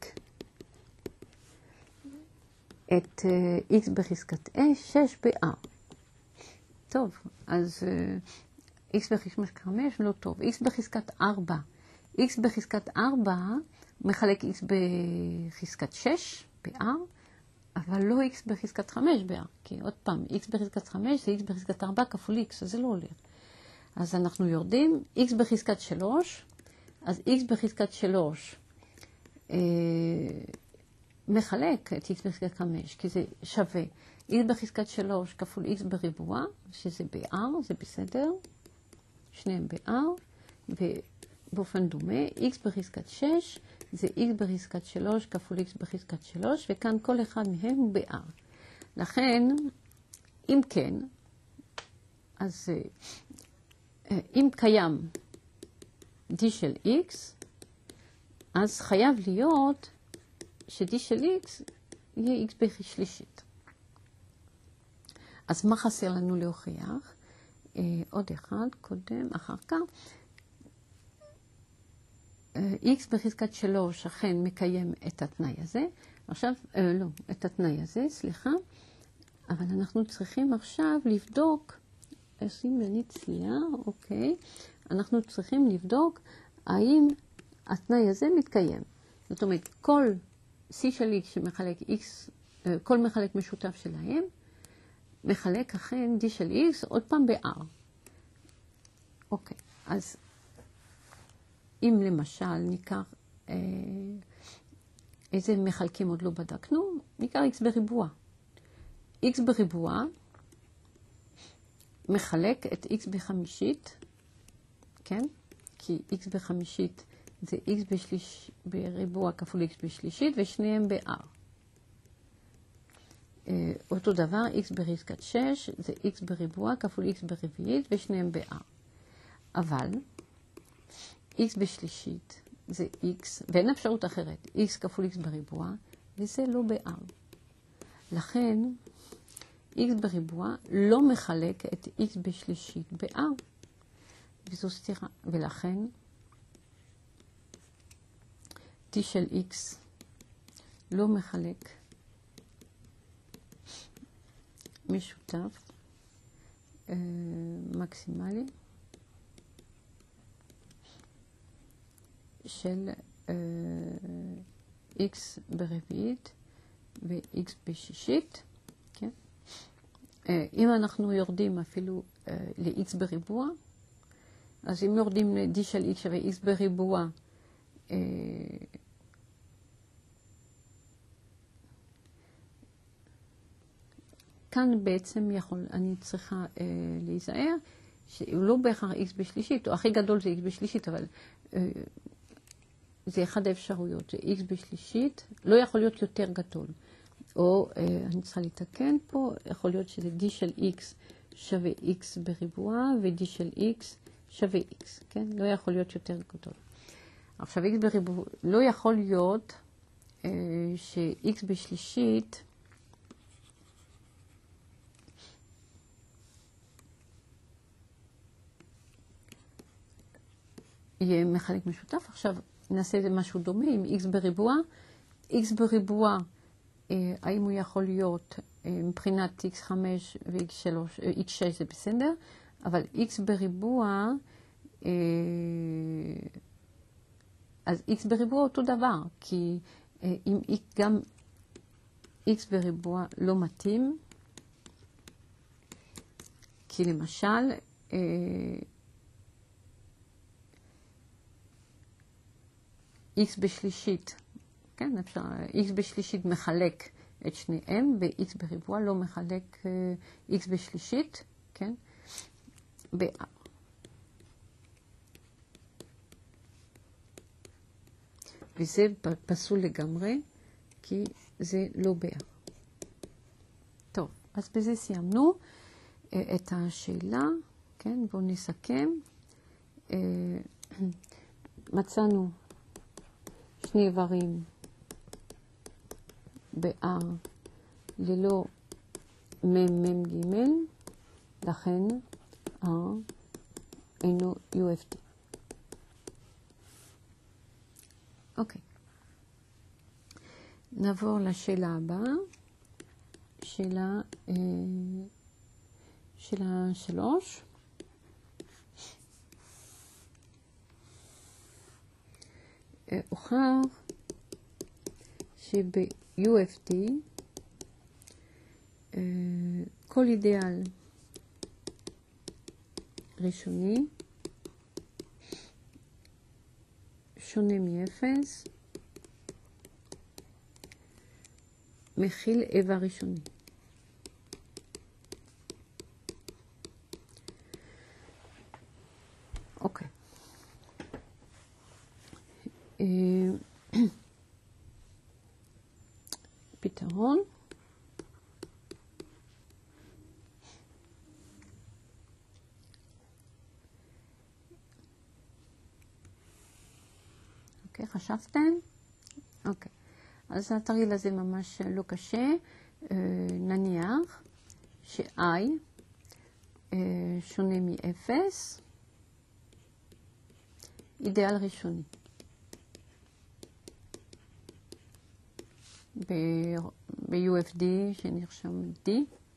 את uh, x בחזקת שש ב-r. טוב, אז uh, x בחזקת חמש לא טוב. x בחזקת ארבע. x בחזקת ארבע מחלק x בחזקת שש ב-r, אבל לא x בחזקת חמש ב-r. כי עוד פעם, x בחזקת חמש זה x בחזקת ארבע כפול x, אז זה לא עולה. אז אנחנו יורדים, x בחזקת שלוש, אז x בחזקת שלוש אה, מחלק את x בחזקת חמש, כי זה שווה x בחזקת שלוש כפול x בריבוע, שזה ב-r, זה בסדר, שניהם ב-r, ובאופן דומה, x בחזקת שש זה x בחזקת שלוש כפול x בחזקת שלוש, וכאן כל אחד מהם הוא ב-r. לכן, אם כן, אז אם קיים d של x, אז חייב להיות ש-d של x יהיה x בשלישית. אז מה חסר לנו להוכיח? אה, עוד אחד, קודם, אחר כך. אה, x בחזקת שלוש אכן מקיים את התנאי הזה. עכשיו, אה, לא, את התנאי הזה, סליחה. אבל אנחנו צריכים עכשיו לבדוק, עושים לי צליעה, אוקיי. אנחנו צריכים לבדוק האם התנאי הזה מתקיים. זאת אומרת, כל c של x שמחלק x, כל מחלק משותף שלהם, מחלק אכן d של x עוד פעם ב-r. אוקיי, אז אם למשל ניקח, אה, איזה מחלקים עוד לא בדקנו, ניקח x בריבוע. x בריבוע מחלק את x בחמישית, כן? כי x בחמישית זה x בשליש, בריבוע כפול x בשלישית, ושניהם ב-r. אותו דבר, x בחזקת שש זה x בריבוע כפול x ברביעית, ושניהם ב-r. אבל x בשלישית זה x, ואין אפשרות אחרת, x כפול x בריבוע, וזה לא ב-r. לכן, x בריבוע לא מחלק את x בשלישית ב-r. וזו סתירה. ולכן, t של x לא מחלק משותף אה, מקסימלי של אה, x ברביעית ו-x בשישית. כן? אה, אם אנחנו יורדים אפילו אה, ל-x בריבוע, אז אם יורדים ל-d של x שווה x בריבוע, אה, כאן בעצם יכול, אני צריכה אה, להיזהר, שהוא לא בהכרח x בשלישית, או הכי גדול זה x בשלישית, אבל אה, זה אחד האפשרויות, זה x בשלישית, לא יכול להיות יותר גדול. או אה, אני צריכה לתקן פה, יכול להיות שזה d של x שווה x בריבוע, ו-d של x שווה x, כן? לא יכול להיות יותר גדול. עכשיו x בריבוע, לא יכול להיות אה, ש-x בשלישית, יהיה מחלק משותף. עכשיו נעשה איזה משהו דומה עם x בריבוע. x בריבוע, אה, האם הוא יכול להיות אה, מבחינת x חמש ו-x שלוש, אה, x שש זה בסדר, אבל x בריבוע, אה, אז x בריבוע אותו דבר, כי אה, אם x, גם x בריבוע לא מתאים, כי למשל, אה, x בשלישית, כן, אפשר, x בשלישית מחלק את שניהם, ו-x בריבוע לא מחלק uh, x בשלישית, כן, ב-r. וזה פסול לגמרי, כי זה לא ב-r. טוב, אז בזה סיימנו uh, את השאלה, כן, בואו נסכם. Uh, מצאנו שני איברים ב-R ללא מם ג', לכן R אינו יו אף די. אוקיי. נעבור לשאלה הבאה, שאלה, אה, שאלה שלוש. הוכח שב-יו אף די אה, כל אידיאל ראשוני שונה מאפס, מכיל איבר ראשוני. אוקיי. פתרון. אוקיי, חשבתם? אוקיי. אז התרגיל הזה ממש לא קשה. נניח ש-I שונה מ-אפס, אידיאל ראשוני. ב-יו אף די שנרשם D,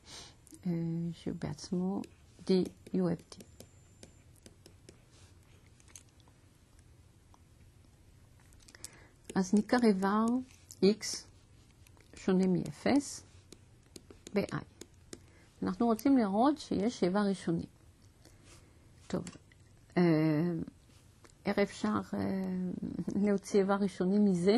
שבעצמו D יו אף די. אז ניקח איבר X שונה מ-אפס ב-I. אנחנו רוצים לראות שיש איבר ראשוני. טוב, איך אפשר להוציא איבר ראשוני מזה?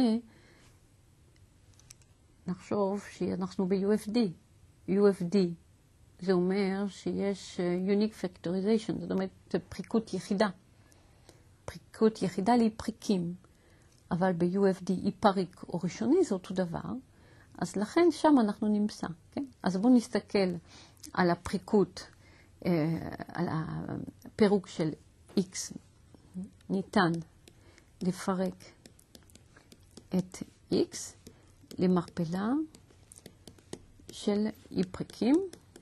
נחשוב שאנחנו ב-יו אף די. יו אף די זה אומר שיש unique factorization, זאת אומרת פריקות יחידה. פריקות יחידה לפריקים. אבל ב-יו אף די אי פריק או ראשוני זה אותו דבר, אז לכן שם אנחנו נמצא. כן? אז בואו נסתכל על הפריקות, על הפירוק של X. ניתן לפרק את X למכפלה של אי פריקים.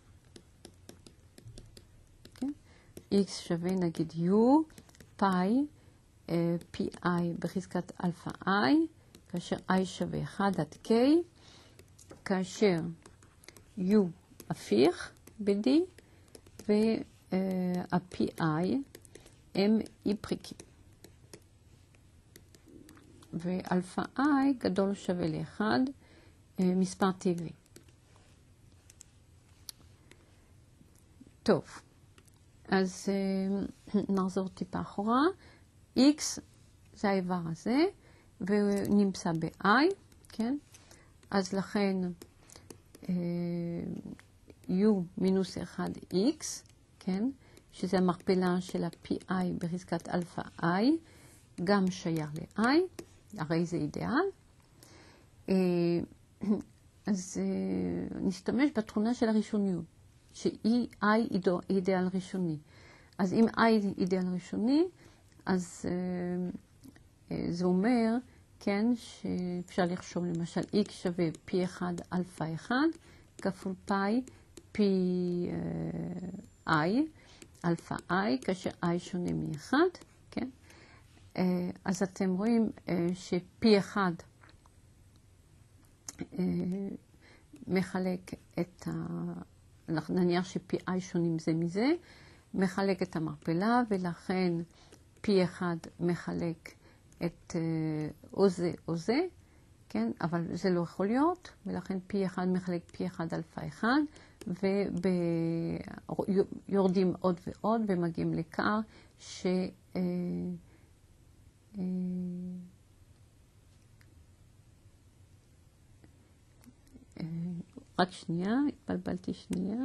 כן? X שווה נגיד U, פאי, פי איי בחזקת אלפא I, כאשר I שווה אחד עד K, כאשר U הפיך ב-D, וה-פי איי הם אי פריקים. ואלפא I גדול שווה לאחד, מספר טבעי. טוב, אז נחזור טיפה אחורה. X זה האיבר הזה, ונמצא ב-I, כן? אז לכן אה, U מינוס אחד X, כן? שזה המכפלה של ה-פי איי בחזקת אלפא I, גם שייך ל-I, הרי זה אידיאל. אה, אז אה, נשתמש בתכונה של הראשוניות, ש-I אידיאל ראשוני. אז אם I אידיאל ראשוני, אז uh, uh, זה אומר, כן, שאפשר לחשוב למשל x שווה פי אחד אלפא אחד כפול פאי פי uh, i, אלפא i, כאשר i שונה מ-אחד, כן? Uh, אז אתם רואים uh, שפי אחד uh, מחלק את ה... נניח שפי i שונים זה מזה, מחלק את המכפלה, ולכן פי אחד מחלק את או זה או זה, כן? אבל זה לא יכול להיות, ולכן פי אחד מחלק פי אחד אלפא אחד, ויורדים עוד ועוד ומגיעים לקר ש... רק שנייה, התבלבלתי שנייה.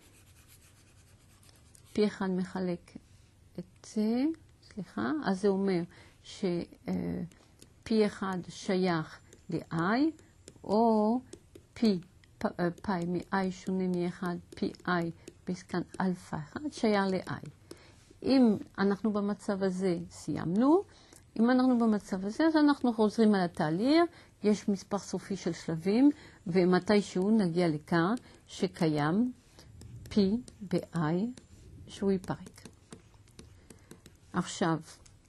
פי אחד מחלק את זה, סליחה, אז זה אומר ש-פי אחד שייך ל-I, או פי, פאי מ-I שונה מ-אחד, פי I בסקן אלפא אחד שייך ל-I. אם אנחנו במצב הזה סיימנו, אם אנחנו במצב הזה, אז אנחנו חוזרים על התהליך, יש מספר סופי של שלבים, ומתישהו נגיע לכאן שקיים P ב-I שהוא ייפרק. עכשיו,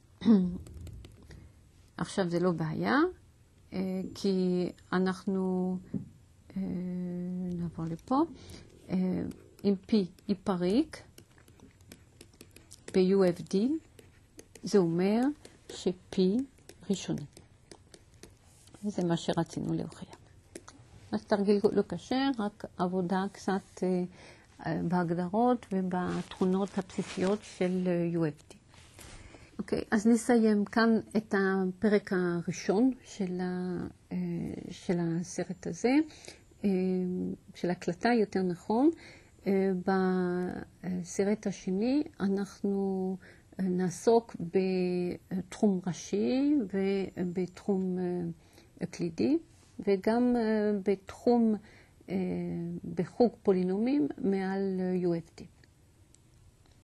עכשיו זה לא בעיה, כי אנחנו נעבור לפה, אם P ייפרק ב-U F D, זה אומר ש-P ראשוני. זה מה שרצינו להוכיח. אז תרגיל לא קשה, רק עבודה קצת בהגדרות ובתכונות הבסיסיות של U F D. אוקיי, אז נסיים כאן את הפרק הראשון של, ה, של הסרט הזה, של הקלטה יותר נכון. בסרט השני אנחנו נעסוק בתחום ראשי ובתחום קלידי, וגם בתחום, בחוג פולינומים מעל U F D.